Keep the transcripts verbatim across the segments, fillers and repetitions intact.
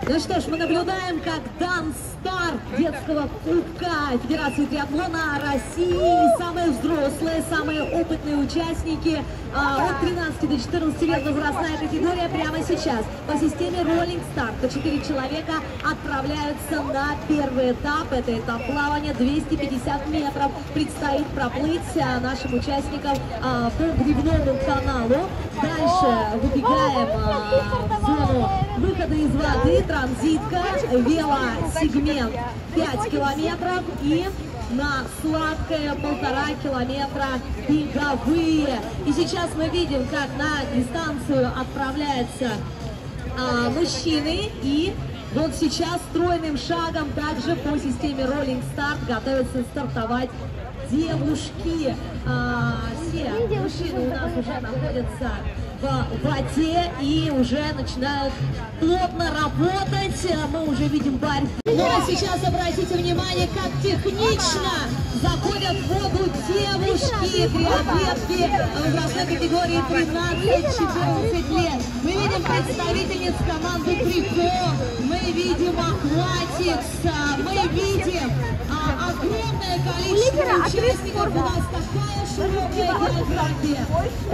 Ну что ж, мы наблюдаем, как дан старт детского кубка Федерации триатлона России. Самые взрослые, самые опытные участники а, от тринадцати до четырнадцати лет возрастная категория прямо сейчас. По системе Rolling Start по четыре человека отправляются на первый этап. Это этап плавания, двести пятьдесят метров. Предстоит проплыть нашим участникам а, по гребному каналу. Дальше выбегаем а, в зону выхода из воды, транзитка, велосегмент пять километров и на сладкое полтора километра беговые. И сейчас мы видим, как на дистанцию отправляются а, мужчины, и вот сейчас стройным шагом также по системе Rolling Start готовятся стартовать девушки. А, все мужчины у нас уже находятся в воде и уже начинают плотно работать. Мы уже видим борьбу. Ну а сейчас обратите внимание, как технично заходят в воду девушки, триатлетки возрастной категории тринадцать-четырнадцать лет. Мы видим представительниц команды Трико, мы видим Aquatics, мы видим а, огромное количество участников. У нас такая широкая география.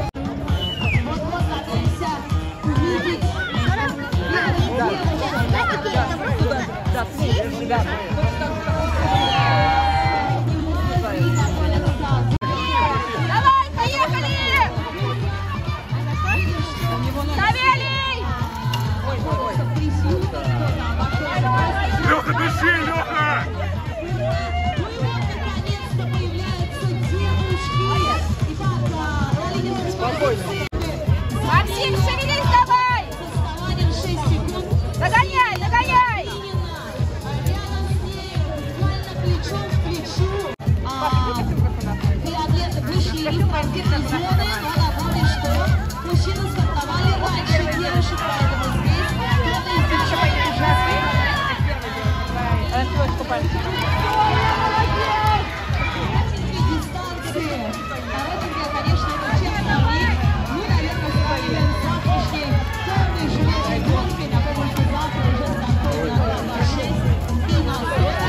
Давай, поехали! Савелий! Леха, дыши, Леха! Максим, шевелись давай! Догоняй, догоняй! Триатлеты вышли из спортивной зоны, но напомню, что мужчины стартовали раньше девушек, поэтому здесь кто-то из девушек дистанции. Коротенькая, конечно, это честно, мы, наверное, своей завтрашней полной железной гонкой, напомню, что завтра уже стартует на шесть и на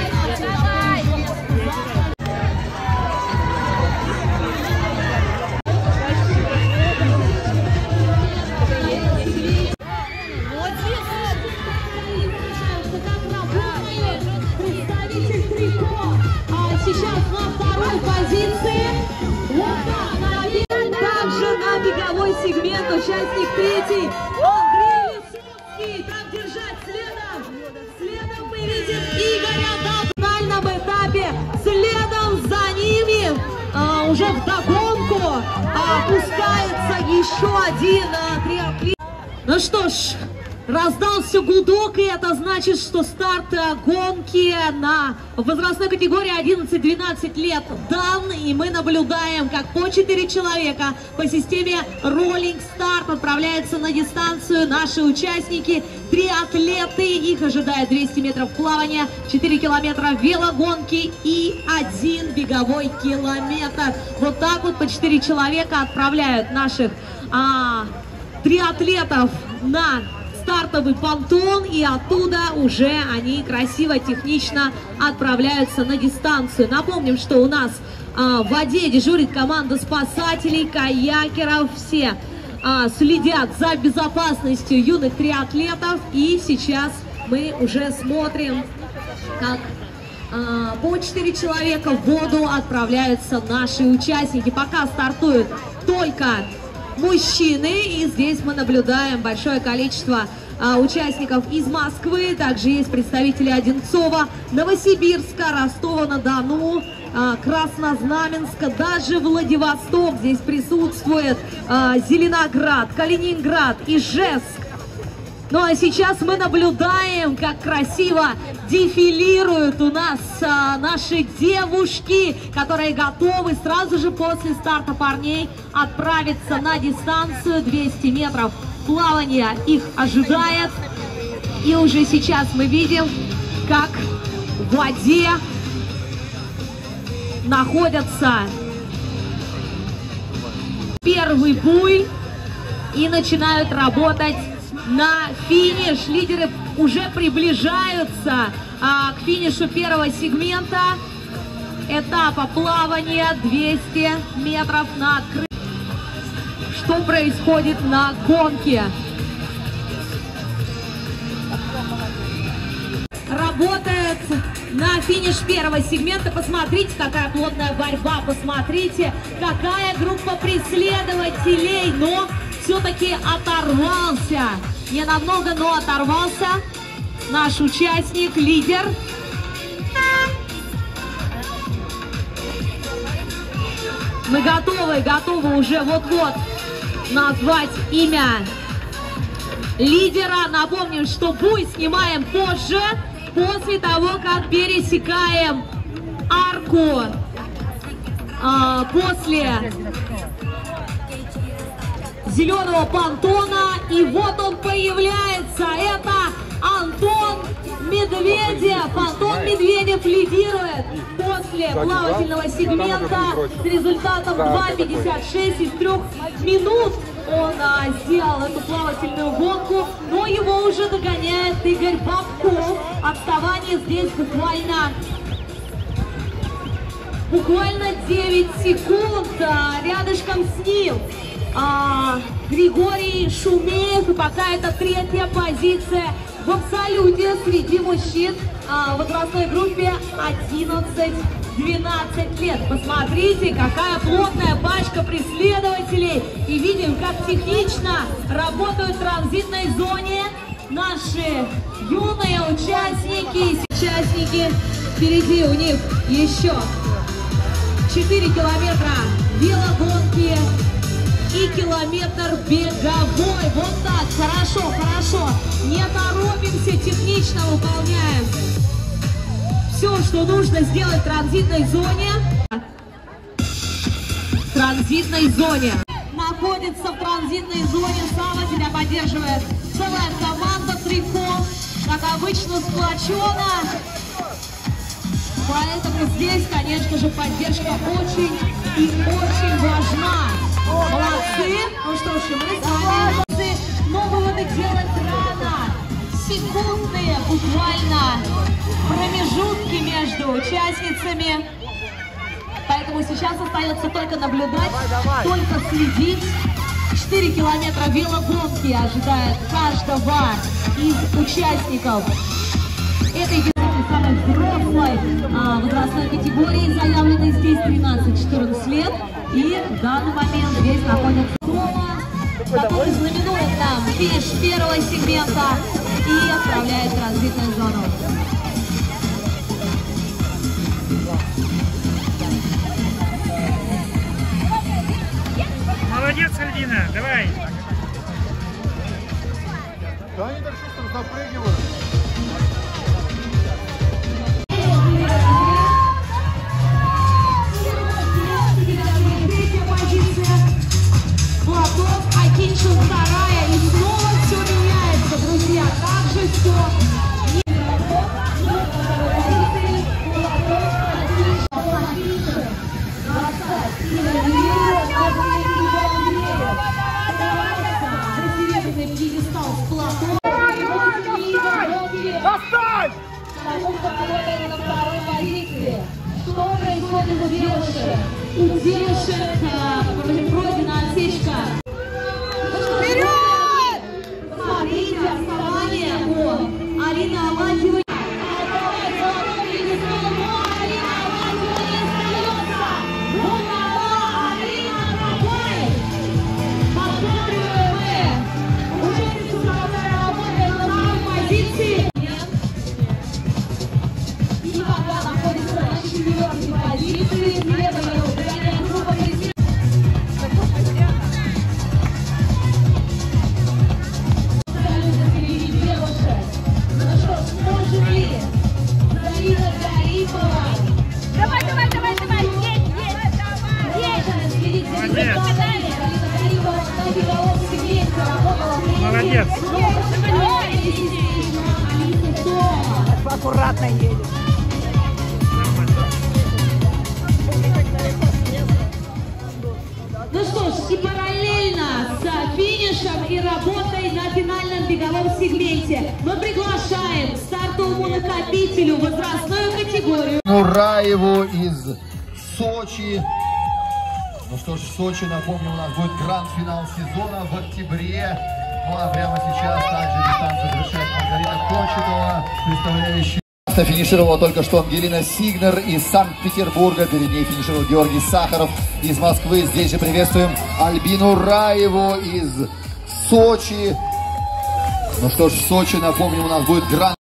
сейчас на второй позиции. Вот так, также на беговой сегмент участник третий Андрей Лисовский. Там держать следом. Следом мы видим Игоря на финальном этапе. Следом за ними а, уже вдогонку а, опускается еще один а, триатлет. Ну что ж, раздался гудок, и это значит, что старт гонки на возрастной категории одиннадцать-двенадцать лет дан, и мы наблюдаем, как по четыре человека по системе Rolling Start отправляются на дистанцию наши участники, триатлеты. Их ожидает двести метров плавания, четыре километра велогонки и один беговой километр. Вот так вот по четыре человека отправляют наших а, триатлетов на стартовый понтон, и оттуда уже они красиво, технично отправляются на дистанцию. Напомним, что у нас а, в воде дежурит команда спасателей, каякеров. Все а, следят за безопасностью юных триатлетов, и сейчас мы уже смотрим, как а, по четыре человека в воду отправляются наши участники. Пока стартуют только мужчины, и здесь мы наблюдаем большое количество а, участников из Москвы, также есть представители Одинцова, Новосибирска, Ростова-на-Дону, а, Краснознаменска, даже Владивосток здесь присутствует, а, Зеленоград, Калининград, Ижевск. Ну а сейчас мы наблюдаем, как красиво дефилируют у нас а, наши девушки, которые готовы сразу же после старта парней отправиться на дистанцию. двести метров плавания их ожидает. И уже сейчас мы видим, как в воде находятся первый буй и начинают работать на финиш. Лидеры уже приближаются а, к финишу первого сегмента этапа плавания двести метров на открытии. Что происходит на гонке? Работает на финиш первого сегмента. Посмотрите, какая плотная борьба. Посмотрите, какая группа преследователей. Но все-таки оторвался. Не намного, но оторвался наш участник, лидер. Мы готовы, готовы уже вот-вот назвать имя лидера. Напомним, что бой снимаем позже, после того, как пересекаем арку, а, после зеленого понтона. И вот он появляется. Это Антон Медведев. Антон Медведев лидирует после плавательного сегмента с результатом два пятьдесят шесть из трех минут. Он а, сделал эту плавательную гонку, но его уже догоняет Игорь Бабков. Отставание здесь буквально, буквально девять секунд. А, рядышком с ним а, Григорий Шумеев. И пока это третья позиция в абсолюте среди мужчин а, в возрастной группе одиннадцать-двенадцать лет. Посмотрите, какая плотная пачка преследователей. И видим, как технично работают в транзитной зоне наши юные участники. Участники, впереди у них еще четыре километра велогонки и километр беговой. Вот так, хорошо, хорошо. Не торопимся, технично выполняем все, что нужно сделать в транзитной зоне. В транзитной зоне. Находится в транзитной зоне. Сава тебя поддерживает целая команда Трико. Как обычно, сплочена. Поэтому здесь, конечно же, поддержка очень и очень важна. Молодцы. Ну что ж, мы с вами. Но выводы делать рано. Секундные буквально промежутки между участницами. Поэтому сейчас остается только наблюдать, только следить. четыре километра велогонки ожидает каждого из участников этой самой взрослой а, возрастной категории, заявленной здесь тринадцать-четырнадцать лет. И в данный момент здесь находится Рома, который знаменует нам финиш первого сегмента и отправляет в транзитную зону. Молодец, Альдина, давай. Да они так шустро запрыгивают. Платон окончил вторая, и снова все меняется, друзья. Как же все. Что происходит у девушек? У девушек пройдена отсечка. Вперед! Смотрите, отставание у Алины Алатьевой. Молодец. Аккуратно едет. Ну что ж, и параллельно с финишем и работой на финальном беговом сегменте. Мы приглашаем к стартовому накопителю возрастную категорию. Нураеву из Сочи. Ну что ж, в Сочи, напомню, у нас будет гранд-финал сезона в октябре. Ну а прямо сейчас также дистанцию завершает Маргарита Кочетова, представляющая. Финишировала только что Ангелина Сигнер из Санкт-Петербурга. Перед ней финишировал Георгий Сахаров из Москвы. Здесь же приветствуем Альбину Раеву из Сочи. Ну что ж, в Сочи, напомню, у нас будет гранд